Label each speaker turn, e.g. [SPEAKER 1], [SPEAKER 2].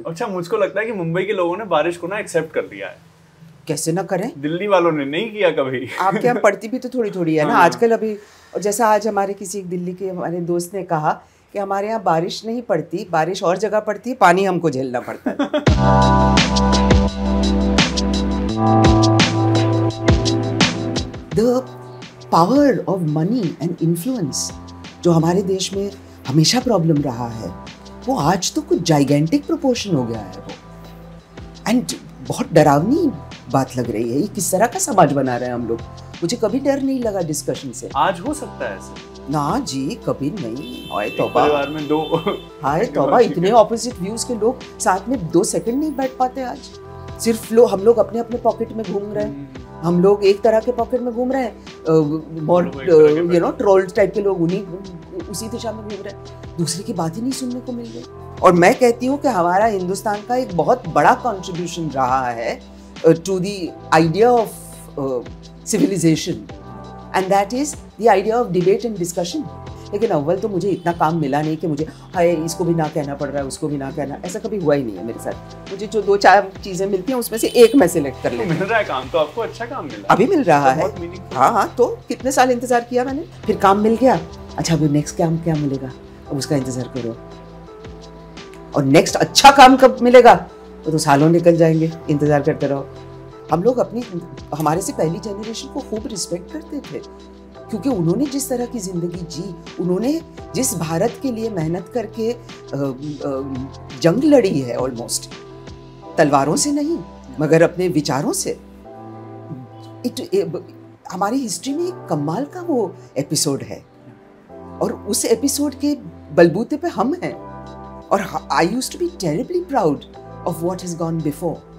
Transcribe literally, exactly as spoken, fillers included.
[SPEAKER 1] अच्छा, मुझको लगता है कि मुंबई के लोगों ने बारिश को ना एक्सेप्ट कर लिया है।
[SPEAKER 2] कैसे ना करें,
[SPEAKER 1] दिल्ली वालों ने नहीं किया कभी।
[SPEAKER 2] आपके यहाँ पड़ती भी तो थोड़ी थोड़ी है ना आजकल अभी। और जैसा आज हमारे किसी एक दिल्ली के हमारे दोस्त ने कहा कि हमारे यहाँ बारिश नहीं पड़ती, बारिश और जगह पड़ती है, पानी हमको झेलना पड़ता है। The power of money and influence जो हमारे देश में हमेशा प्रॉब्लम रहा है, वो आज तो कुछ जाइगेंटिक प्रोपोर्शन हो गया है वो। एंड बहुत डरावनी बात लग रही है, ये किस तरह का समाज बना रहे हैं हम लोग। मुझे कभी डर नहीं लगा डिस्कशन से।
[SPEAKER 1] आज हो सकता है ऐसे?
[SPEAKER 2] ना जी, कभी नहीं। हाय तौबा,
[SPEAKER 1] परिवार में दो
[SPEAKER 2] हाय तौबा, इतने ऑपोजिट व्यूज के लोग साथ में दो सेकंड नहीं बैठ पाते आज। सिर्फ लोग, हम लोग अपने अपने पॉकेट में घूम रहे हैं, हम लोग एक तरह के पॉकेट में घूम रहे हैं, और यू नो ट्रोल टाइप के लोग उन्हीं उसी दिशा में घूम रहे हैं, दूसरे की बात ही नहीं सुनने को मिल रही। और मैं कहती हूँ कि हमारा हिंदुस्तान का एक बहुत बड़ा कंट्रीब्यूशन रहा है to the idea of civilisation, and that is the idea of debate and discussion. लेकिन अव्वल तो मुझे इतना काम मिला नहीं कि मुझे हाय इसको भी ना कहना पड़ रहा है, उसको भी ना कहना, ऐसा कभी हुआ ही नहीं है मेरे साथ। मुझे जो दो चार चीजें मिलती हैं उसमें से एक मैं सिलेक्ट कर लेती हूँ।
[SPEAKER 1] मिल रहा है काम, तो आपको अच्छा काम मिला,
[SPEAKER 2] अभी मिल रहा है।
[SPEAKER 1] तो
[SPEAKER 2] हाँ हाँ, तो कितने साल इंतजार किया मैंने, फिर काम मिल गया। अच्छा, अभी नेक्स्ट काम क्या मिलेगा, अब उसका इंतजार करो। और नेक्स्ट अच्छा काम कब मिलेगा, वो तो सालों निकल जाएंगे, इंतजार करते रहो। हम लोग अपनी, हमारे से पहली जनरेशन को खूब रिस्पेक्ट करते थे, क्योंकि उन्होंने जिस तरह की जिंदगी जी, उन्होंने जिस भारत के लिए मेहनत करके आ, आ, जंग लड़ी है, ऑलमोस्ट तलवारों से नहीं मगर अपने विचारों से। इट हमारी हिस्ट्री में एक कमाल का वो एपिसोड है, और उस एपिसोड के बलबूते पे हम हैं। और I used to be terribly proud of what has gone before.